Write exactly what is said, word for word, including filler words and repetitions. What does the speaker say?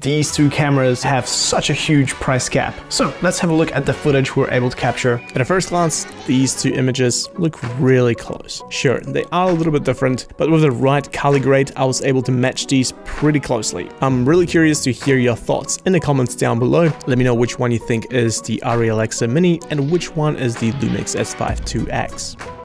these two cameras have such a huge price gap. So let's have a look at the footage we're able to capture. At a first glance, these two images look really close. Sure, they are a little bit different, but with the right color grade, I was able to match these pretty closely. I'm really curious to hear your thoughts in the comments down below. Let me know which one you think is the ARRI Alexa Mini and which one is the LUMIX S five two X.